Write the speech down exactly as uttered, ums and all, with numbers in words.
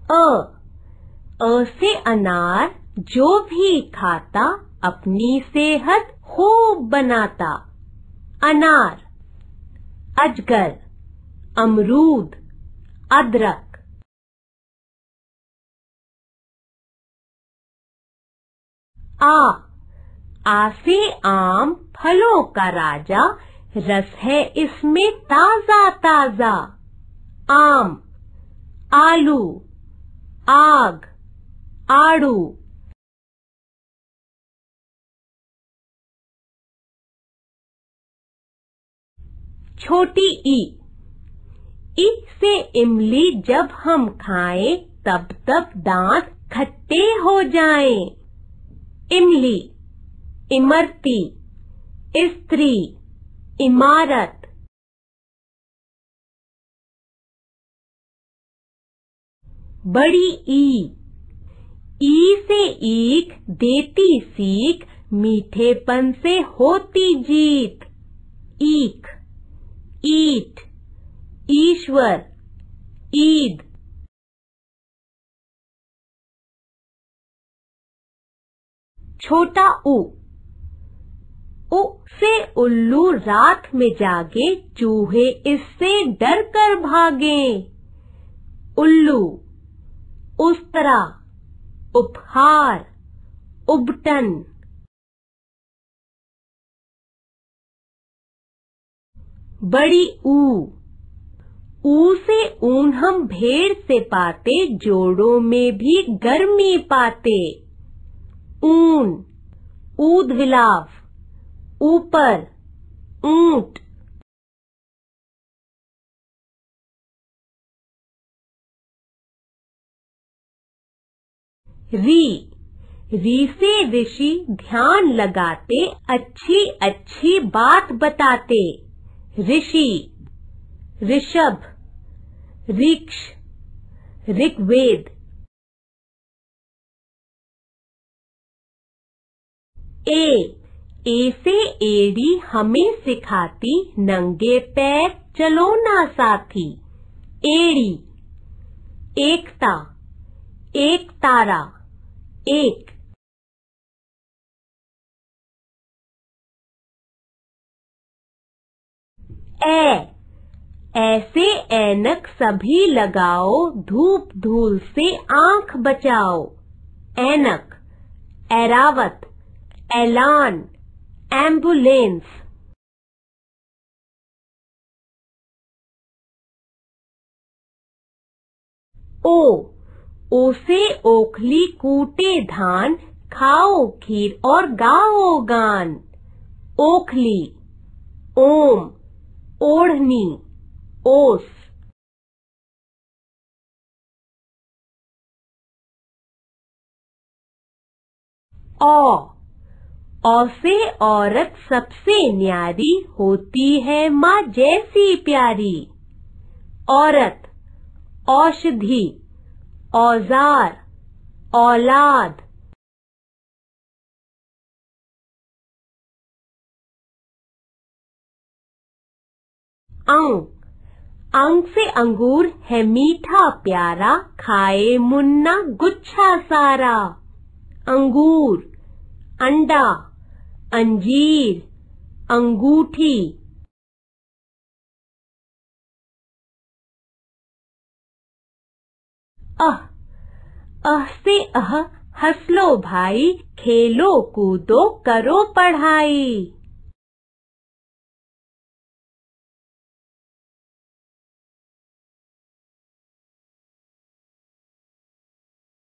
अ अ से अनार, जो भी खाता अपनी सेहत खूब बनाता। अनार। अजगर, अमरूद, अदरक। आ आ से आम, फलों का राजा, रस है इसमें ताजा ताजा। आम। आलू, आग, आड़ू। छोटी ई ई से इमली, जब हम खाएं तब तब दांत खट्टे हो जाएं। इमली। इमरती, स्त्री, इमारत। बड़ी ई ई से ईख, देती सीख, मीठेपन से होती जीत। ईख। ईट, ईश्वर, ईद। छोटा उ उ से उल्लू, रात में जागे, चूहे इससे डर कर भागे। उल्लू। उस्तरा, उपहार, उबटन। बड़ी ऊ ऊ से ऊन हम भेड़ से पाते, जोड़ों में भी गर्मी पाते। ऊन, ऊद विलाव, ऊपर, ऊंट। री री से ऋषि, ध्यान लगाते, अच्छी अच्छी बात बताते। ऋषि। ऋषभ, ऋक्ष, ऋग्वेद। ए ए से एड़ी, हमें सिखाती, नंगे पैर चलो ना साथी। एड़ी। एकता, एक तारा, एक। ए ऐसे ऐनक सभी लगाओ, धूप धूल से आंख बचाओ। ऐनक, ऐरावत, ऐलान, एम्बुलेंस। ओ ओ से ओखली, कूटे धान, खाओ खीर और गाओ गान। ओखली। ओम, ओढ़नी, ओस। औ औ से औरत, सबसे न्यारी, होती है माँ जैसी प्यारी। औरत, औषधि, औजार, औलाद। अंग अंग से अंगूर है मीठा प्यारा, खाए मुन्ना गुच्छा सारा। अंगूर। अंडा, अंजीर, अंगूठी। अह अह से अह, हंस लो भाई, खेलो कूदो करो पढ़ाई।